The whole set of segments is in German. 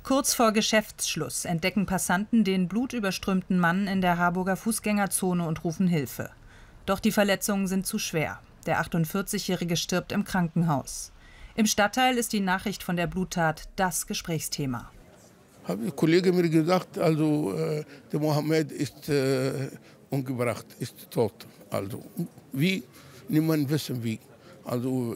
Kurz vor Geschäftsschluss entdecken Passanten den blutüberströmten Mann in der Harburger Fußgängerzone und rufen Hilfe. Doch die Verletzungen sind zu schwer. Der 48-Jährige stirbt im Krankenhaus. Im Stadtteil ist die Nachricht von der Bluttat das Gesprächsthema. Hat ein Kollege mir gesagt, also der Mohammed ist umgebracht, ist tot. Also wie? Niemand wissen wie. Also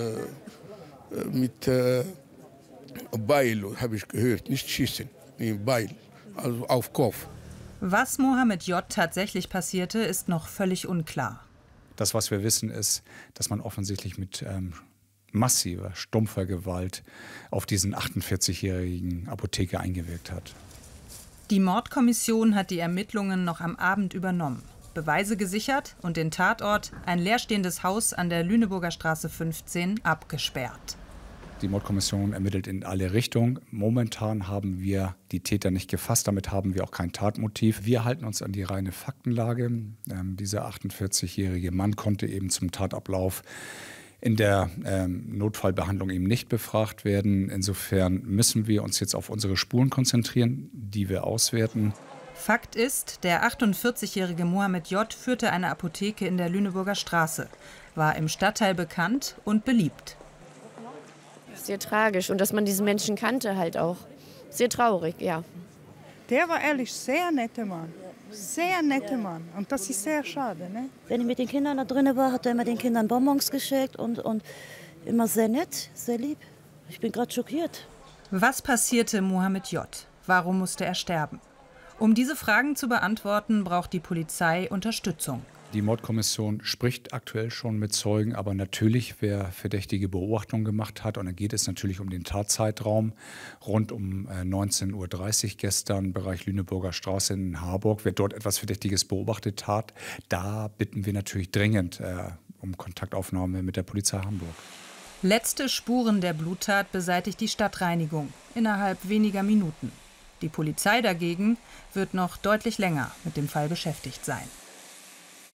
mit Beil habe ich gehört, nicht schießen, mit Beil, also auf Kopf. Was Mohammed J. tatsächlich passierte, ist noch völlig unklar. Das, was wir wissen, ist, dass man offensichtlich mit massiver, stumpfer Gewalt auf diesen 48-jährigen Apotheker eingewirkt hat. Die Mordkommission hat die Ermittlungen noch am Abend übernommen. Beweise gesichert und den Tatort, ein leerstehendes Haus an der Lüneburger Straße 15, abgesperrt. Die Mordkommission ermittelt in alle Richtungen. Momentan haben wir die Täter nicht gefasst, damit haben wir auch kein Tatmotiv. Wir halten uns an die reine Faktenlage. Dieser 48-jährige Mann konnte eben zum Tatablauf in der Notfallbehandlung eben nicht befragt werden. Insofern müssen wir uns jetzt auf unsere Spuren konzentrieren, die wir auswerten. Fakt ist, der 48-jährige Mohammed J. führte eine Apotheke in der Lüneburger Straße, war im Stadtteil bekannt und beliebt. Sehr tragisch und dass man diesen Menschen kannte halt auch. Sehr traurig, ja. Der war ehrlich sehr netter Mann. Sehr netter Mann. Und das ist sehr schade, ne? Wenn ich mit den Kindern da drin war, hat er immer den Kindern Bonbons geschickt und immer sehr nett, sehr lieb. Ich bin gerade schockiert. Was passierte Mohammed J.? Warum musste er sterben? Um diese Fragen zu beantworten, braucht die Polizei Unterstützung. Die Mordkommission spricht aktuell schon mit Zeugen, aber natürlich, wer verdächtige Beobachtungen gemacht hat, und dann geht es natürlich um den Tatzeitraum, rund um 19:30 Uhr gestern, Bereich Lüneburger Straße in Harburg, wer dort etwas Verdächtiges beobachtet hat, da bitten wir natürlich dringend um Kontaktaufnahme mit der Polizei Hamburg. Letzte Spuren der Bluttat beseitigt die Stadtreinigung innerhalb weniger Minuten. Die Polizei dagegen wird noch deutlich länger mit dem Fall beschäftigt sein.